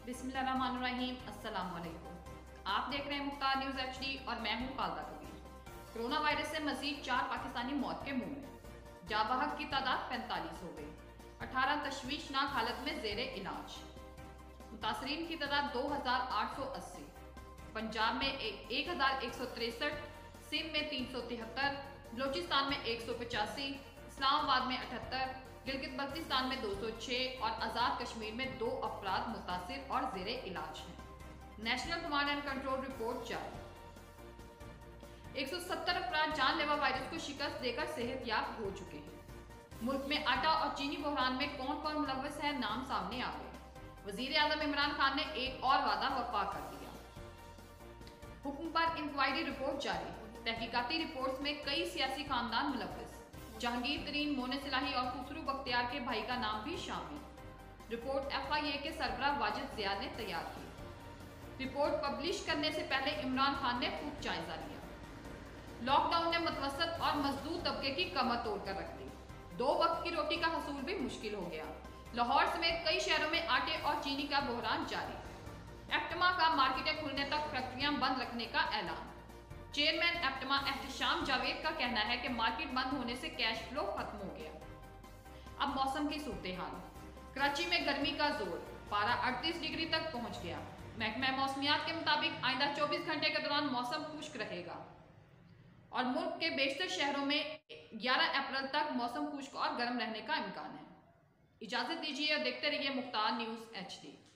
बिस्मिल्लाहिर्रहमानिर्रहीम। अस्सलाम वालेकुम। आप देख रहे हैं मुख्तार न्यूज एचडी और मैं हूं कालदा कबीर। कोरोना वायरस से मजीद 4 पाकिस्तानी मौत के मुंह में। जाबाहक की तादाद 45 हो गई। 18 तशवीशनाक हालत में जेरे इलाज। मुतासरीन की तादाद 2880। पंजाब में 1163, सिंध में 373, बलोचिस्तान में 185, इस्लामाबाद में 78, गिलगित बल्तिस्तान में 206 और आज़ाद कश्मीर में 2 अफराद मुतासिर और जेरे इलाज हैं। National command and control report जारी। 170 अफराद जानलेवा वायरस को शिकस्त देकर सेहतयाब हो चुके हैं। मुल्क में आटा और चीनी बहरान में कौन कौन मुलव्वस है, नाम सामने आ गए। वजीर आजम इमरान खान ने एक और वादा वफा कर दिया। हुक्म पर इंक्वायरी रिपोर्ट जारी। तहकीकाती रिपोर्ट्स में कई सियासी खानदान मुलव्वस। जहांगीर तरीन, मोने सिलाही और खुसरू बख्तियार के भाई का नाम भी शामिल। रिपोर्ट FIA के सरबराह वाजिद जिया ने तैयार की। रिपोर्ट पब्लिश करने से पहले इमरान खान ने खूब जायजा लिया। लॉकडाउन ने मुतवसत और मजदूर तबके की कमर तोड़ कर रख दी। 2 वक्त की रोटी का हसूल भी मुश्किल हो गया। लाहौर समेत कई शहरों में आटे और चीनी का बहरान जारी। एप्टमा का मार्केटें खुलने तक फैक्ट्रियां बंद रखने का ऐलान। चेयरमैन एप्टमा एहतशाम जावेद का कहना है कि मार्केट बंद होने से कैश फ्लो खत्म हो गया। अब मौसम की सूरत हाल। कराची में गर्मी का जोर, पारा 38 डिग्री तक पहुंच गया। महकमा मौसमियात के मुताबिक आइंदा 24 घंटे के दौरान मौसम खुश्क रहेगा और मुल्क के बेशतर शहरों में 11 अप्रैल तक मौसम खुश्क और गर्म रहने का इम्कान है। इजाजत दीजिए और देखते रहिए मुख्तार न्यूज HD।